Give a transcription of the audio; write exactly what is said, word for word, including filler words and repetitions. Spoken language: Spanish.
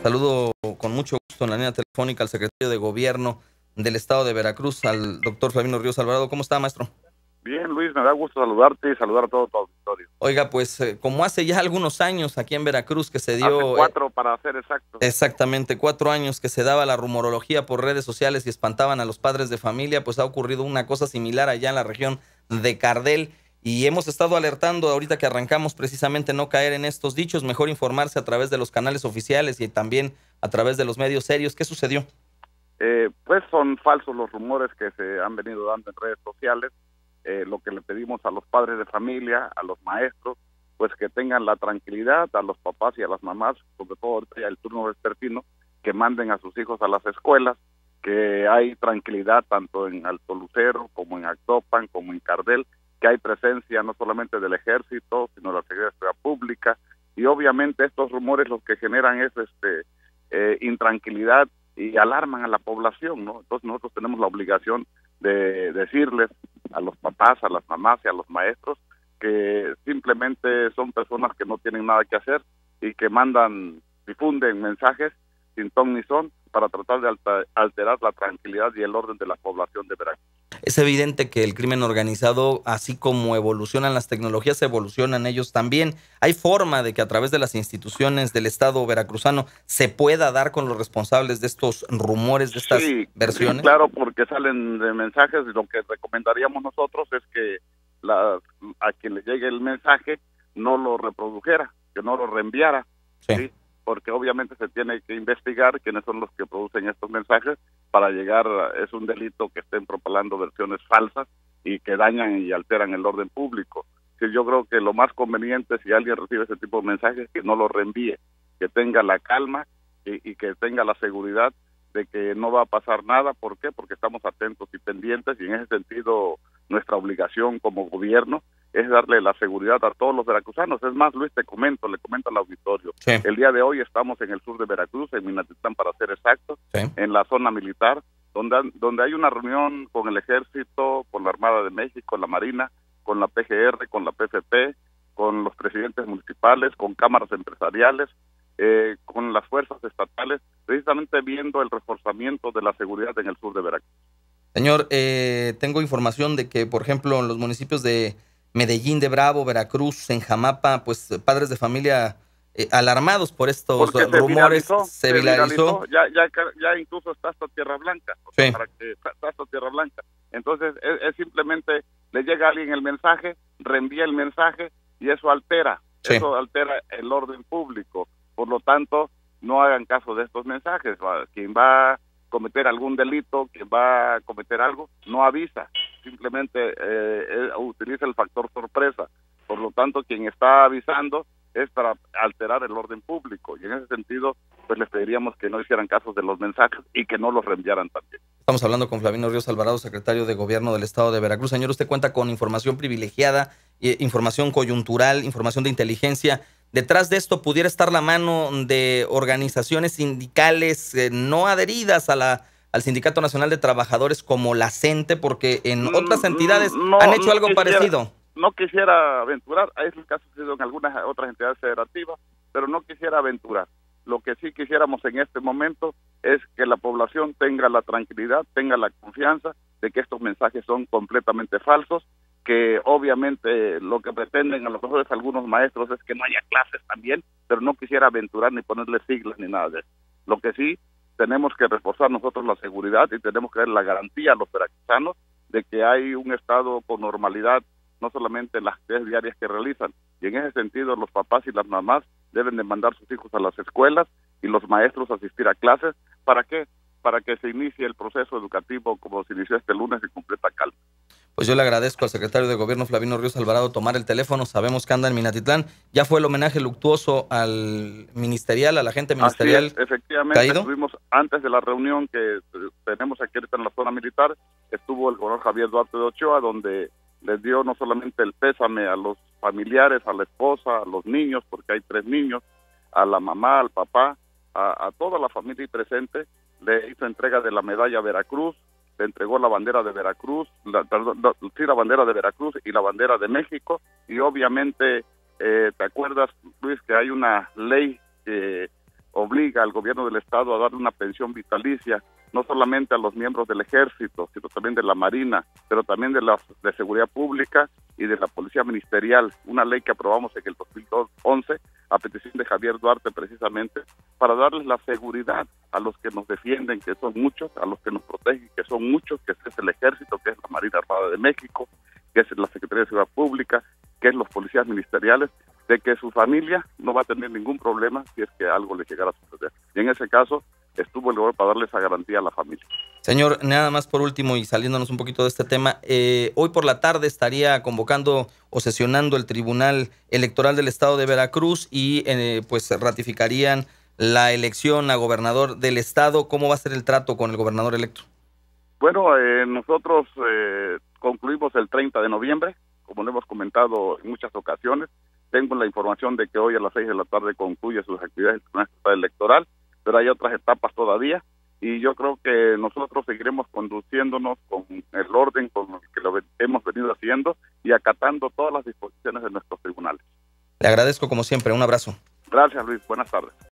Saludo con mucho gusto en la línea telefónica al secretario de Gobierno del Estado de Veracruz, al doctor Flavino Ríos Alvarado. ¿Cómo está, maestro? Bien, Luis, me da gusto saludarte y saludar a todo tu auditorio. Oiga, pues eh, como hace ya algunos años aquí en Veracruz que se Hace dio... Eh, cuatro, para ser exacto. exactamente, cuatro años que se daba la rumorología por redes sociales y espantaban a los padres de familia, pues ha ocurrido una cosa similar allá en la región de Cardel. Y hemos estado alertando ahorita que arrancamos precisamente no caer en estos dichos, mejor informarse a través de los canales oficiales y también a través de los medios serios. ¿Qué sucedió? Eh, pues son falsos los rumores que se han venido dando en redes sociales. Eh, lo que le pedimos a los padres de familia, a los maestros, pues que tengan la tranquilidad, a los papás y a las mamás, sobre todo ahorita ya el turno vespertino, que manden a sus hijos a las escuelas, que hay tranquilidad tanto en Alto Lucero como en Actopan, como en Cardel, que hay presencia no solamente del ejército, sino de la seguridad pública, y obviamente estos rumores lo que generan es este eh, intranquilidad y alarman a la población, ¿no? Entonces nosotros tenemos la obligación de decirles a los papás, a las mamás y a los maestros que simplemente son personas que no tienen nada que hacer y que mandan, difunden mensajes sin ton ni son para tratar de alterar la tranquilidad y el orden de la población de Veracruz. Es evidente que el crimen organizado, así como evolucionan las tecnologías, evolucionan ellos también. ¿Hay forma de que a través de las instituciones del Estado veracruzano se pueda dar con los responsables de estos rumores, de estas sí, versiones? Sí, claro, porque salen de mensajes y lo que recomendaríamos nosotros es que la, a quien le llegue el mensaje no lo reprodujera, que no lo reenviara, ¿sí? ¿sí? Porque obviamente se tiene que investigar quiénes son los que producen estos mensajes para llegar, es un delito que estén propalando versiones falsas y que dañan y alteran el orden público. Sí, yo creo que lo más conveniente si alguien recibe ese tipo de mensajes que no lo reenvíe, que tenga la calma y, y que tenga la seguridad de que no va a pasar nada. ¿Por qué? Porque estamos atentos y pendientes y en ese sentido nuestra obligación como gobierno es darle la seguridad a todos los veracruzanos. Es más, Luis, te comento, le comento al auditorio. Sí. El día de hoy estamos en el sur de Veracruz, en Minatitlán para ser exacto, sí. en la zona militar, donde, donde hay una reunión con el Ejército, con la Armada de México, la Marina, con la P G R, con la P F P, con los presidentes municipales, con cámaras empresariales, eh, con las fuerzas estatales, precisamente viendo el reforzamiento de la seguridad en el sur de Veracruz. Señor, eh, tengo información de que, por ejemplo, en los municipios de Medellín de Bravo, Veracruz, en Jamapa, pues padres de familia eh, alarmados por estos Porque rumores, se viralizó, se, se viralizó. viralizó. Ya, ya, ya incluso está hasta Tierra Blanca, o sea, sí. para que está hasta Tierra Blanca. Entonces es, es simplemente le llega a alguien el mensaje, reenvía el mensaje y eso altera, sí. eso altera el orden público. Por lo tanto, no hagan caso de estos mensajes. Quien va a cometer algún delito, quien va a cometer algo, no avisa, simplemente eh, utiliza el factor sorpresa. Por lo tanto, quien está avisando es para alterar el orden público y en ese sentido pues les pediríamos que no hicieran caso de los mensajes y que no los reenviaran también. Estamos hablando con Flavino Ríos Alvarado, secretario de Gobierno del Estado de Veracruz. Señor, usted cuenta con información privilegiada, eh, información coyuntural, información de inteligencia. Detrás de esto pudiera estar la mano de organizaciones sindicales eh, no adheridas a la al Sindicato Nacional de Trabajadores como la CENTE, porque en otras entidades no, han hecho no algo quisiera, parecido. No quisiera aventurar, es el caso en algunas otras entidades federativas, pero no quisiera aventurar. Lo que sí quisiéramos en este momento es que la población tenga la tranquilidad, tenga la confianza de que estos mensajes son completamente falsos, que obviamente lo que pretenden a lo mejor es algunos maestros es que no haya clases también, pero no quisiera aventurar ni ponerle siglas ni nada de eso. Lo que sí tenemos que reforzar nosotros la seguridad y tenemos que dar la garantía a los veracruzanos de que hay un estado con normalidad, no solamente en las actividades diarias que realizan. Y en ese sentido los papás y las mamás deben de mandar sus hijos a las escuelas y los maestros asistir a clases. ¿Para qué? Para que se inicie el proceso educativo como se inició este lunes en completa calma. Pues yo le agradezco al secretario de Gobierno, Flavino Ríos Alvarado, tomar el teléfono. Sabemos que anda en Minatitlán. Ya fue el homenaje luctuoso al ministerial, a la gente ministerial. Así es, efectivamente, caído. Estuvimos antes de la reunión que tenemos aquí en la zona militar, estuvo el coronel Javier Duarte de Ochoa, donde les dio no solamente el pésame a los familiares, a la esposa, a los niños, porque hay tres niños, a la mamá, al papá, a, a toda la familia presente, le hizo entrega de la medalla Veracruz, le entregó la bandera de Veracruz, la, perdón, la, sí, la bandera de Veracruz y la bandera de México, y obviamente, eh, ¿te acuerdas, Luis, que hay una ley que obliga al gobierno del estado a darle una pensión vitalicia, no solamente a los miembros del ejército, sino también de la marina, pero también de la de seguridad pública y de la policía ministerial, una ley que aprobamos en el dos mil once a petición de Javier Duarte precisamente, para darles la seguridad a los que nos defienden, que son muchos, a los que nos protegen, que son muchos, que es el ejército, que es la Marina Armada de México, que es la Secretaría de Seguridad Pública, que es los policías ministeriales, de que su familia no va a tener ningún problema si es que algo le llegara a suceder. Y en ese caso estuvo el gobierno para darle esa garantía a la familia. Señor, nada más por último y saliéndonos un poquito de este tema, eh, hoy por la tarde estaría convocando o sesionando el Tribunal Electoral del Estado de Veracruz y eh, pues ratificarían la elección a gobernador del estado. ¿Cómo va a ser el trato con el gobernador electo? Bueno, eh, nosotros eh, concluimos el treinta de noviembre, como lo hemos comentado en muchas ocasiones. Tengo la información de que hoy a las seis de la tarde concluye sus actividades el Tribunal Electoral, pero hay otras etapas todavía, y yo creo que nosotros seguiremos conduciéndonos con el orden con el que lo hemos venido haciendo y acatando todas las disposiciones de nuestros tribunales. Le agradezco como siempre, un abrazo. Gracias, Luis, buenas tardes.